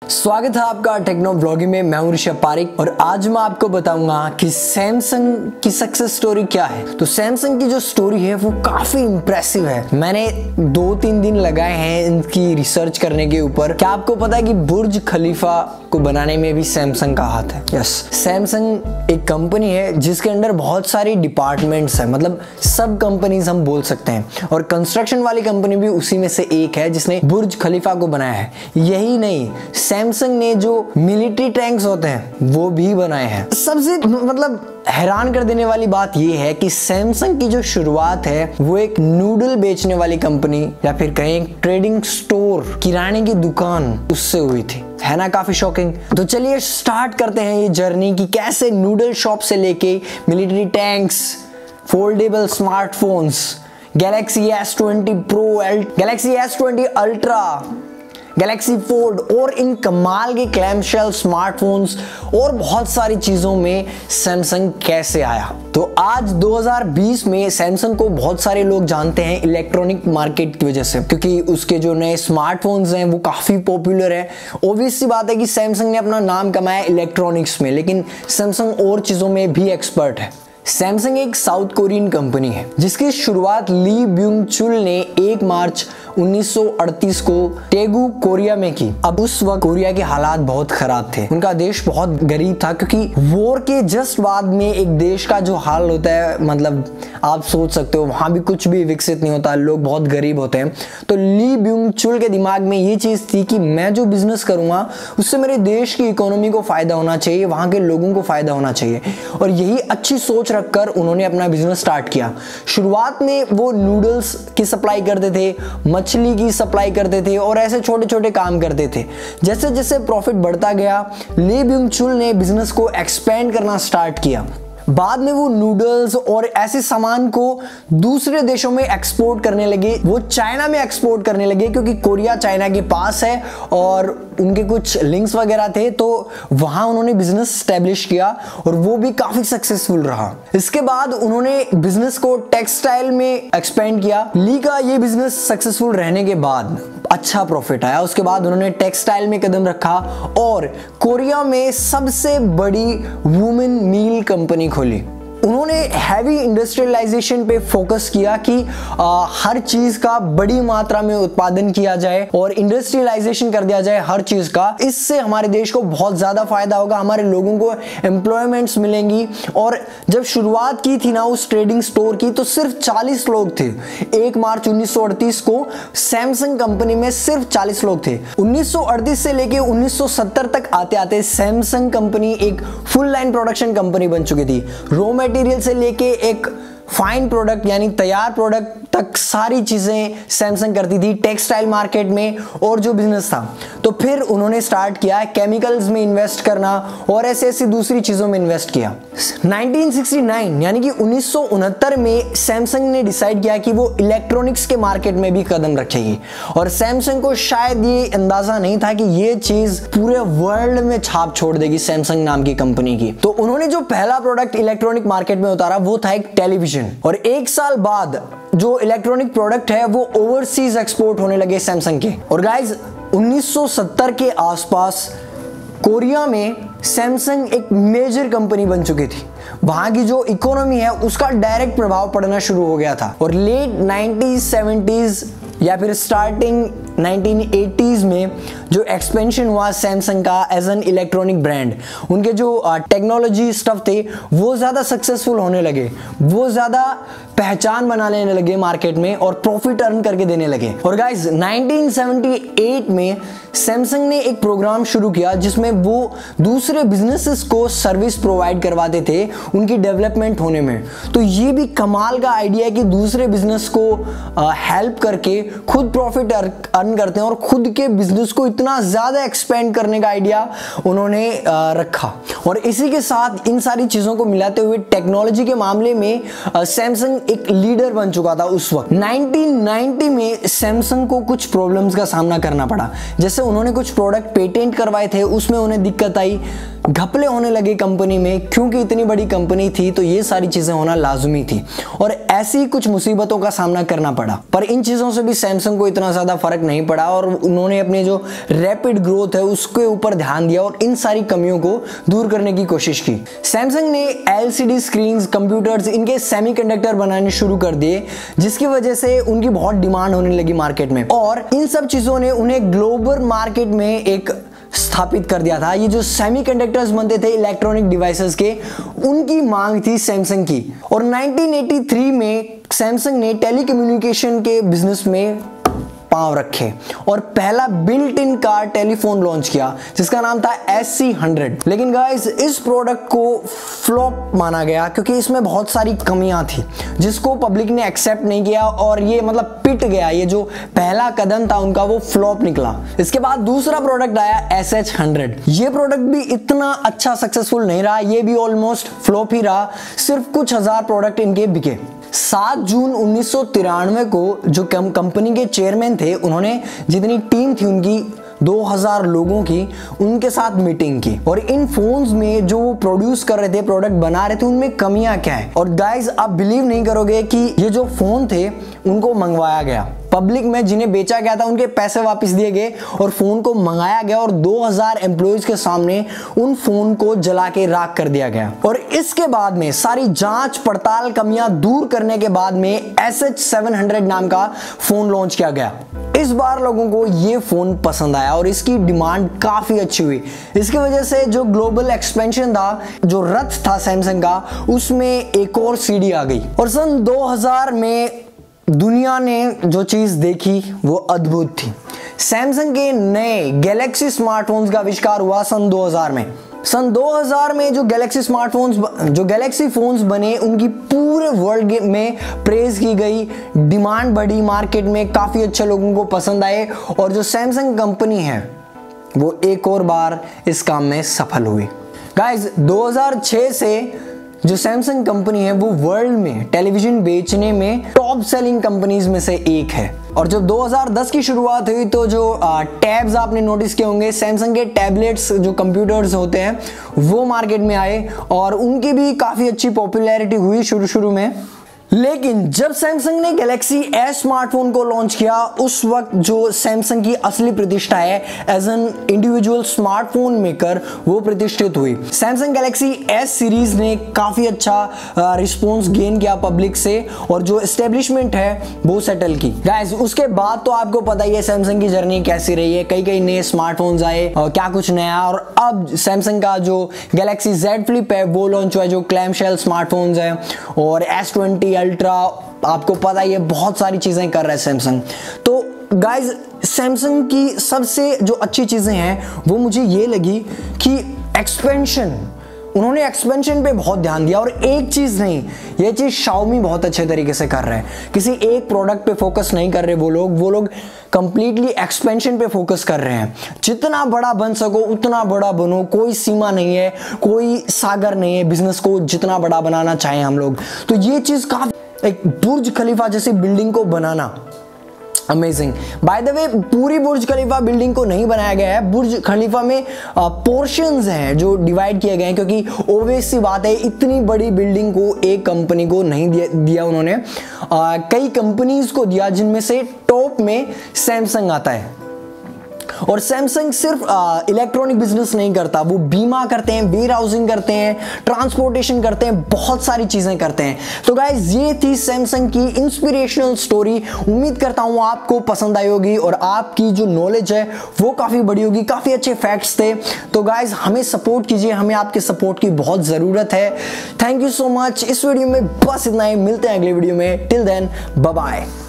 स्वागत है आपका टेक्नो व्लॉगी में। मैं हूं ऋषभ पारिक और आज मैं आपको बताऊंगा कि सैमसंग की सक्सेस स्टोरी क्या है। तो सैमसंग की जो स्टोरी है वो काफी इंप्रेसिव है। मैंने 2-3 दिन लगाए हैं इनकी रिसर्च करने के ऊपर। क्या आपको पता है कि बुर्ज खलीफा को बनाने में भी सैमसंग का हाथ है? यस, सैमसंग एक कंपनी है जिसके अंदर बहुत सारी डिपार्टमेंट्स है, मतलब सब कंपनीज हम बोल सकते हैं। और कंस्ट्रक्शन वाली कंपनी भी उसी में से एक है जिसने बुर्ज खलीफा को बनाया है। यही नहीं, सैमसंग ने जो मिलिट्री टैंक्स होते हैं वो भी बनाए हैं। सबसे मतलब हैरान कर देने वाली बात यह है कि सैमसंग की जो शुरुआत है वो एक नूडल बेचने वाली कंपनी या फिर कहें ट्रेडिंग स्टोर, किराने की दुकान, उससे हुई थी। है ना काफी शॉकिंग। तो चलिए स्टार्ट करते हैं ये जर्नी कि कैसे नूडल शॉप से लेके military tanks, foldable smartphones, Galaxy S20 Pro, Galaxy S20 Ultra, Galaxy Fold और इन कमाल के क्लैमशेल स्मार्टफोन्स और बहुत सारी चीजों में सैमसंग कैसे आया। तो आज 2020 में सैमसंग को बहुत सारे लोग जानते हैं इलेक्ट्रॉनिक मार्केट की वजह से, क्योंकि उसके जो नए स्मार्टफोन्स हैं वो काफी पॉपुलर है। ऑब्वियस सी बात है कि सैमसंग ने अपना नाम कमाया इलेक्ट्रॉनिक्स में, लेकिन सैमसंग और चीजों में भी एक्सपर्ट है। सैमसंग एक साउथ कोरियन कंपनी है जिसकी शुरुआत ली ब्यूंग-चुल ने 1 मार्च 1938 को टेगू कोरिया में की। अब उस वक्त कोरिया के हालात बहुत खराब थे, उनका देश बहुत गरीब था, क्योंकि वॉर के जस्ट बाद में एक देश का जो हाल होता है, मतलब आप सोच सकते हो वहां भी कुछ भी विकसित नहीं होता, लोग बहुत गरीब होते हैं। तो ली ब्यूंग-चुल के दिमाग में ये चीज थी कि मैं जो बिजनेस करूंगा उससे मेरे देश की इकोनॉमी को फायदा होना चाहिए, वहां के लोगों को फायदा होना चाहिए। और यही अच्छी सोच रखकर उन्होंने अपना बिजनेस स्टार्ट किया। शुरुआत में वो नूडल्स की सप्लाई करते थे, मछली की सप्लाई करते थे और ऐसे छोटे छोटे काम करते थे। जैसे जैसे प्रॉफिट बढ़ता गया, ली ब्यूंग-चुल ने बिजनेस को एक्सपेंड करना स्टार्ट किया। बाद में वो नूडल्स और ऐसे सामान को दूसरे देशों में एक्सपोर्ट करने लगे। वो चाइना में एक्सपोर्ट करने लगे क्योंकि कोरिया चाइना के पास है और उनके कुछ लिंक्स वगैरह थे, तो वहां उन्होंने बिजनेस स्टैब्लिश किया और वो भी काफी सक्सेसफुल रहा। इसके बाद उन्होंने बिजनेस को टेक्सटाइल में एक्सपेंड किया। ली का ये बिजनेस सक्सेसफुल रहने के बाद अच्छा प्रॉफिट आया। उसके बाद उन्होंने टेक्सटाइल में कदम रखा और कोरिया में सबसे बड़ी वुमेन मील कंपनी खोली। उन्होंने हैवी इंडस्ट्रियलाइजेशन पे फोकस किया कि हर चीज का बड़ी मात्रा में उत्पादन किया जाए और इंडस्ट्रियलाइजेशन कर दिया जाए हर चीज का। इससे हमारे देश को बहुत ज्यादा फायदा होगा, हमारे लोगों को एम्प्लॉयमेंट्स मिलेंगी। और जब शुरुआत की थी ना उस ट्रेडिंग स्टोर की, तो सिर्फ 40 लोग थे। 1 मार्च 1938 को सैमसंग कंपनी में सिर्फ 40 लोग थे। 1938 से लेके 1970 तक आते आते सैमसंग कंपनी एक फुल लाइन प्रोडक्शन कंपनी बन चुकी थी। रॉ मटेरियल से लेके एक फाइन प्रोडक्ट यानी तैयार प्रोडक्ट तक सारी चीजें सैमसंग करती थी टेक्सटाइल मार्केट में और जो बिजनेस था। तो फिर उन्होंने स्टार्ट किया केमिकल्स में इन्वेस्ट करना और ऐसे ऐसी दूसरी चीजों में इन्वेस्ट किया। 1969 यानी कि 1969 में सैमसंग ने डिसाइड किया कि वो इलेक्ट्रॉनिक्स के मार्केट में भी कदम रखेगी। और सैमसंग को शायद ये अंदाजा नहीं था कि ये चीज पूरे वर्ल्ड में छाप छोड़ देगी सैमसंग नाम की कंपनी की। तो उन्होंने जो पहला प्रोडक्ट इलेक्ट्रॉनिक मार्केट में उतारा वो था एक टेलीविजन। और 1 साल बाद जो इलेक्ट्रॉनिक प्रोडक्ट है वो ओवरसीज एक्सपोर्ट होने लगे सैमसंग के। और गाइज 1970 के आसपास कोरिया में सैमसंग एक मेजर कंपनी बन चुकी थी। वहां की जो इकोनॉमी है उसका डायरेक्ट प्रभाव पड़ना शुरू हो गया था। और लेट 1970s या फिर स्टार्टिंग 1980s में जो एक्सपेंशन हुआ सैमसंग का एज एन इलेक्ट्रॉनिक ब्रांड, उनके जो टेक्नोलॉजी स्टफ थे वो ज़्यादा सक्सेसफुल होने लगे, वो ज़्यादा पहचान बना लेने लगे मार्केट में और प्रॉफिट अर्न करके देने लगे। और गाइज 1978 में सैमसंग ने एक प्रोग्राम शुरू किया जिसमें वो दूसरे बिजनेसेस को सर्विस प्रोवाइड करवाते थे उनकी डेवलपमेंट होने में। तो ये भी कमाल का आइडिया है कि दूसरे बिजनेस को हेल्प करके खुद प्रॉफिट अर्न करते हैं और खुद के बिजनेस को इतना ज्यादा एक्सपेंड करने का आइडिया उन्होंने रखा। और इसी के साथ इन सारी चीजों को मिलाते हुए टेक्नोलॉजी के मामले में सैमसंग एक लीडर बन चुका था उस वक्त। 1990 में सैमसंग को कुछ प्रॉब्लम्स का सामना करना पड़ा। जैसे उन्होंने कुछ प्रोडक्ट पेटेंट करवाए थे, उसमें उन्हें दिक्कत आई। घपले होने लगे कंपनी में, क्योंकि इतनी बड़ी कंपनी थी तो ये सारी चीजें होना लाजमी थी और ऐसी कुछ मुसीबतों का सामना करना पड़ा। पर इन चीजों से भी सैमसंग को इतना ज्यादा फर्क नहीं पड़ा और उन्होंने अपने जो रैपिड ग्रोथ है उसके ऊपर ध्यान दिया और इन सारी कमियों को दूर करने की कोशिश की। सैमसंग ने एलसीडी स्क्रीन्स, कंप्यूटर्स, इनके सेमीकंडक्टर बनाने शुरू कर दिए, जिसकी वजह से उनकी बहुत डिमांड होने लगी मार्केट में और इन सब चीजों ने उन्हें ग्लोबल मार्केट में एक स्थापित कर दिया था। ये जो सेमीकंडक्टर्स बनते थे इलेक्ट्रॉनिक डिवाइसेस के, उनकी मांग थी सैमसंग की और 1983 में सैमसंग ने टेलीकम्युनिकेशन के बिजनेस में पांव रखे और पहला built in car telephone launch किया जिसका नाम था SC100। लेकिन गाइस इस प्रोडक्ट को फ्लॉप माना गया क्योंकि इसमें बहुत सारी कमियां थी जिसको पब्लिक ने एक्सेप्ट नहीं किया और ये मतलब पिट गया। ये जो पहला कदम था उनका वो फ्लॉप निकला। इसके बाद दूसरा प्रोडक्ट आया SH100। ये प्रोडक्ट भी इतना अच्छा सक्सेसफुल नहीं रहा, ये भी ऑलमोस्ट फ्लॉप ही रहा। सिर्फ कुछ हजार प्रोडक्ट इनके बिके। 7 जून 1993 को जो कंपनी के चेयरमैन थे, उन्होंने जितनी टीम थी उनकी 2000 लोगों की, उनके साथ मीटिंग की और इन फोन्स में जो वो प्रोड्यूस कर रहे थे, प्रोडक्ट बना रहे थे, उनमें कमियां क्या है। और गाइस आप बिलीव नहीं करोगे कि ये जो फोन थे उनको मंगवाया गया पब्लिक में, जिन्हें बेचा गया था उनके पैसे वापस दिए गए और फोन को मंगाया गया और 2000 एम्प्लॉइज के सामने उन फोन को जला के राख कर दिया गया। और इसके बाद में सारी जांच पड़ताल कमियां दूर करने के बाद में SH700 नाम का फोन लॉन्च किया गया। इस बार लोगों को ये फोन पसंद आया और इसकी डिमांड काफी अच्छी हुई। इसकी वजह से जो ग्लोबल एक्सपेंशन था, जो रथ था सैमसंग का, उसमें एक और सीढ़ी आ गई और सन 2000 में दुनिया ने जो चीज देखी वो अद्भुत थी। सैमसंग के नए गैलेक्सी स्मार्टफोन्स का आविष्कार हुआ सन 2000 में। सन 2000 में जो गैलेक्सी फोन्स बने, उनकी पूरे वर्ल्ड में प्रेज की गई, डिमांड बढ़ी, मार्केट में काफी अच्छे लोगों को पसंद आए और जो सैमसंग कंपनी है वो एक और बार इस काम में सफल हुई। गाइस 2006 से जो सैमसंग कंपनी है वो वर्ल्ड में टेलीविजन बेचने में टॉप सेलिंग कंपनीज में से एक है। और जब 2010 की शुरुआत हुई तो जो टैब्स आपने नोटिस किए होंगे, सैमसंग के टैबलेट्स जो कंप्यूटर्स होते हैं वो मार्केट में आए और उनकी भी काफ़ी अच्छी पॉपुलैरिटी हुई शुरू में। लेकिन जब सैमसंग ने गैलेक्सी एस स्मार्टफोन को लॉन्च किया, उस वक्त जो सैमसंग की असली प्रतिष्ठा है as an individual smartphone maker, वो प्रतिष्ठित हुई। सैमसंग गैलेक्सी एस सीरीज ने काफी अच्छा रिस्पॉन्स गेन किया पब्लिक से और जो एस्टेब्लिशमेंट है वो सेटल की। गाइस उसके बाद तो आपको पता ही है सैमसंग की जर्नी कैसी रही है, कई नए स्मार्टफोन्स आए और क्या कुछ नया। और अब सैमसंग का जो गैलेक्सी Z फ्लिप है वो लॉन्च हुआ है, जो क्लैम शेल स्मार्टफोन्स है, और S20 अल्ट्रा, आपको पता ही है बहुत सारी चीजें कर रहा है सैमसंग। तो गाइज सैमसंग की सबसे जो अच्छी चीजें हैं वो मुझे ये लगी कि एक्सपेंशन, उन्होंने एक्सपेंशन पे बहुत ध्यान दिया। और एक चीज नहीं, ये चीज शाओमी बहुत अच्छे तरीके से कर रहे हैं। किसी एक प्रोडक्ट पे फोकस नहीं कर रहे वो लोग कंप्लीटली एक्सपेंशन पे फोकस कर रहे हैं। जितना बड़ा बन सको उतना बड़ा बनो, कोई सीमा नहीं है, कोई सागर नहीं है बिजनेस को जितना बड़ा बनाना चाहें हम लोग। तो ये चीज काफी, एक बुर्ज खलीफा जैसी बिल्डिंग को बनाना अमेजिंग। बाय द वे पूरी बुर्ज खलीफा बिल्डिंग को नहीं बनाया गया है, बुर्ज खलीफा में पोर्शंस हैं जो डिवाइड किए गए हैं, क्योंकि ऑब्वियस सी बात है इतनी बड़ी बिल्डिंग को एक कंपनी को नहीं दिया उन्होंने, कई कंपनीज को दिया, जिनमें से टॉप में सैमसंग आता है। और सैमसंग सिर्फ इलेक्ट्रॉनिक बिजनेस नहीं करता, वो बीमा करते हैं, वेयर हाउसिंग करते हैं, ट्रांसपोर्टेशन करते हैं, बहुत सारी चीजें करते हैं। तो गाइज ये थी सैमसंग की इंस्पिरेशनल स्टोरी। उम्मीद करता हूं आपको पसंद आई होगी और आपकी जो नॉलेज है वो काफी बड़ी होगी, काफी अच्छे फैक्ट्स थे। तो गाइज हमें सपोर्ट कीजिए, हमें आपके सपोर्ट की बहुत जरूरत है। Thank you so much. इस वीडियो में बस इतना ही, मिलते हैं अगले वीडियो में। Till then bye bye.